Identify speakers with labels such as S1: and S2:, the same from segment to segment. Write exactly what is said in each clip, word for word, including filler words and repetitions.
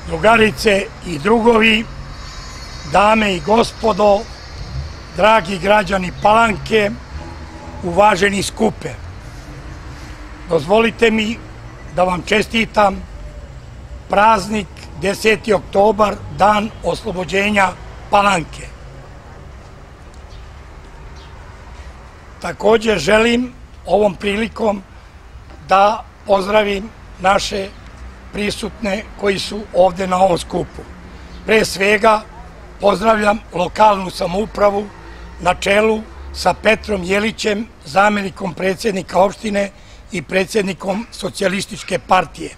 S1: drugarice i drugovi, dame i gospodo, dragi građani Palanke, uvaženi skupe. Dozvolite mi da vam čestitam praznik deseti oktobar, dan oslobođenja Palanke. Također želim ovom prilikom da pozdravim naše prisutne koji su ovde na ovom skupu. Pre svega pozdravljam lokalnu samoupravu na čelu sa Petrom Jelićem, zamenikom predsjednika opštine i predsjednikom Socijalističke partije.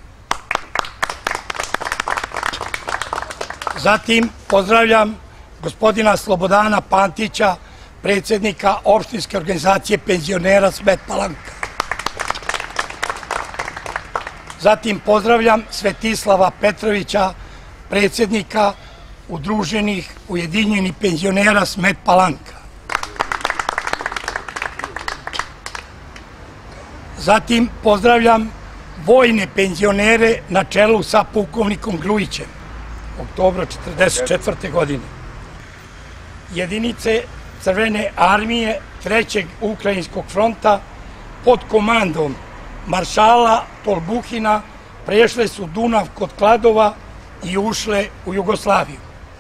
S1: Zatim pozdravljam gospodina Slobodana Pantića, predsjednika opštinske organizacije penzionera Smet Palanka. Zatim pozdravljam Svetislava Petrovića, predsjednika Udruženih ujedinjenih penzionera Smet Palanka. Zatim pozdravljam vojne penzionere na čelu sa pukovnikom Grujićem, oktobra četrdeset četvrte. godine. Jedinice Crvene armije Trećeg Ukrajinskog fronta pod komandom maršala Tolbuhina prešle su Dunav kod Kladova i ušle u Jugoslaviju.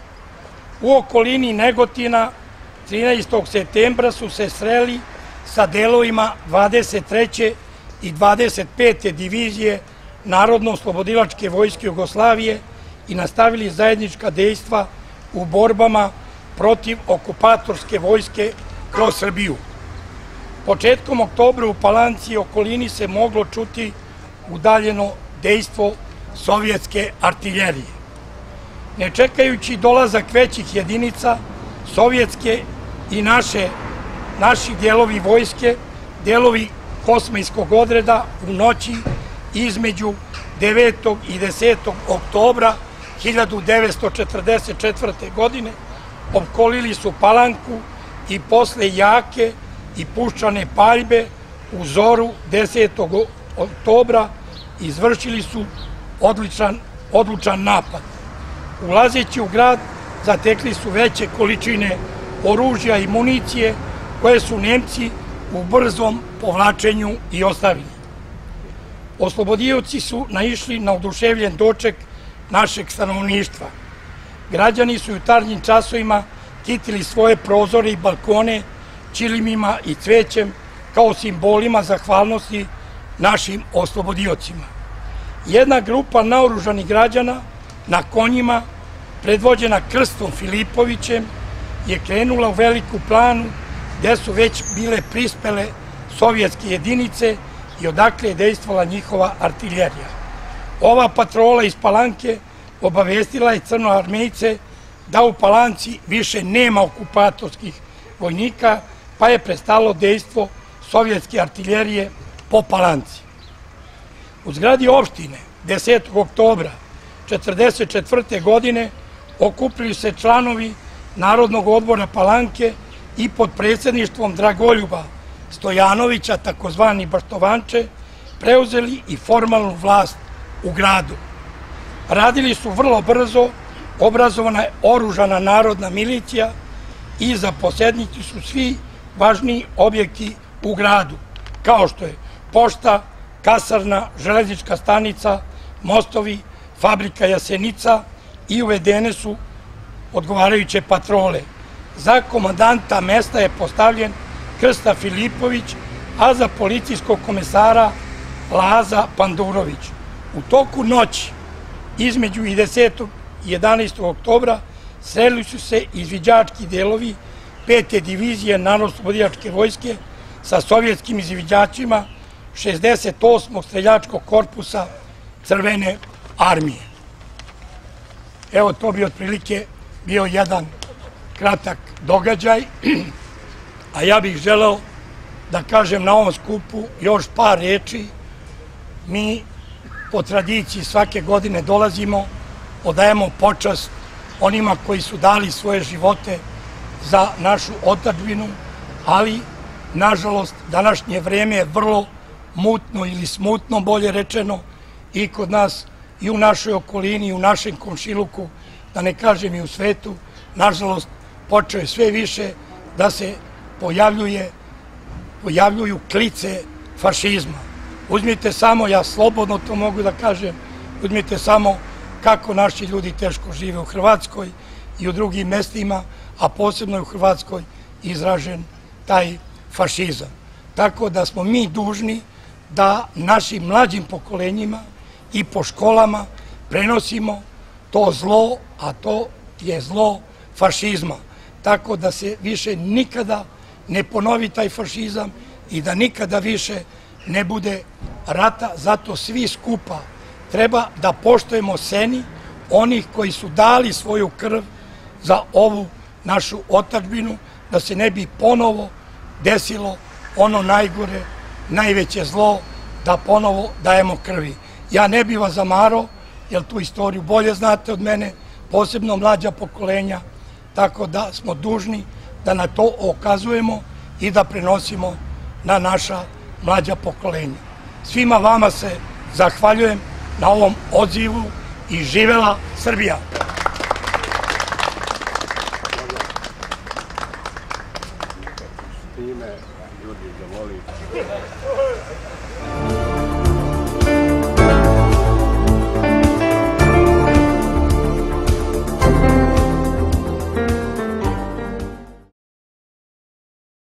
S1: U okolini Negotina trinaestog septembra su se sreli sa delovima dvadeset treće i dvadeset pete divizije Narodno-oslobodilačke vojske Jugoslavije i nastavili zajednička dejstva u borbama protiv okupatorske vojske kroz Srbiju. Početkom oktobra u Palanci i okolini se moglo čuti udaljeno dejstvo sovjetske artiljerije. Ne čekajući dolazak većih jedinica, sovjetske i naše, naši delovi vojske, delovi Kosmajskog odreda u noći između devetog i desetog oktobra hiljadu devetsto četrdeset četvrte. godine opkolili su Palanku i posle jake i puščane paljbe u zoru desetog oktobra izvršili su odličan, odlučan napad. Ulazeći u grad zatekli su veće količine oružja i municije koje su Nemci u brzom povlačenju i ostavili. Oslobodioci su naišli na oduševljen doček našeg stanovništva. Građani su u jutarnjim časovima kitili svoje prozore i balkone čilimima i cvećem kao simbolima zahvalnosti našim oslobodiocima. Jedna grupa naoružanih građana na konjima, predvođena Krstom Filipovićem, je krenula u Veliku Planu gde su već bile prispele sovjetske jedinice i odakle je dejstvovala njihova artiljerija. Ova patrola iz Palanke obavestila je crnoarmejce da u Palanci više nema okupatorskih vojnika, pa je prestalo dejstvo sovjetske artiljerije po Palanci. U zgradi opštine desetog oktobra četrdeset četvrte. godine okupili se članovi Narodnog odbora Palanke i pod predsjedništvom Dragoljuba Stojanovića, takozvani Baštovanče, preuzeli i formalnu vlast u gradu. Radili su vrlo brzo, obrazovana je oružana narodna milicija i zaposednici su svi važniji objekti u gradu, kao što je pošta, kasarna, železnička stanica, mostovi, fabrika Jasenica i uvedene su odgovarajuće patrole. Za komandanta mesta je postavljen Krsta Filipović, a za policijskog komesara Laza Pandurović. U toku noći između desetog i jedanaestog oktobra sreli su se izviđački delovi pete divizije Narodno-oslobodilačke vojske sa sovjetskim izviđačima šezdeset osmog streljačkog korpusa Crvene armije. Evo, to bi otprilike bio jedan kratak događaj, a ja bih želeo da kažem na ovom skupu još par reči. Mi po tradiciji svake godine dolazimo, odajemo počast onima koji su dali svoje živote za našu otadžbinu, ali nažalost današnje vreme je vrlo mutno ili smutno, bolje rečeno, i kod nas i u našoj okolini, i u našem komšiluku, da ne kažem i u svetu, nažalost, počeo je sve više da se pojavljuje, pojavljuju klice fašizma. Uzmite samo, ja slobodno to mogu da kažem, uzmite samo kako naši ljudi teško žive u Hrvatskoj i u drugim mestima, a posebno je u Hrvatskoj izražen taj fašizam. Tako da smo mi dužni da našim mlađim pokolenjima i po školama prenosimo to zlo, a to je zlo fašizma. Tako da se više nikada ne ponovi taj fašizam i da nikada više ne bude rata. Zato svi skupa treba da poštujemo seni onih koji su dali svoju krv za ovu našu otadžbinu, da se ne bi ponovo desilo ono najgore, najveće zlo, da ponovo dajemo krvi. Ja ne bih vas zamarao, jer tu istoriju bolje znate od mene, posebno mlađa pokolenja, tako da smo dužni da na to okazujemo i da prenosimo na naša mlađa pokolenja. Svima vama se zahvaljujem na ovom odzivu i živela Srbija!
S2: Time ljudi zavoli.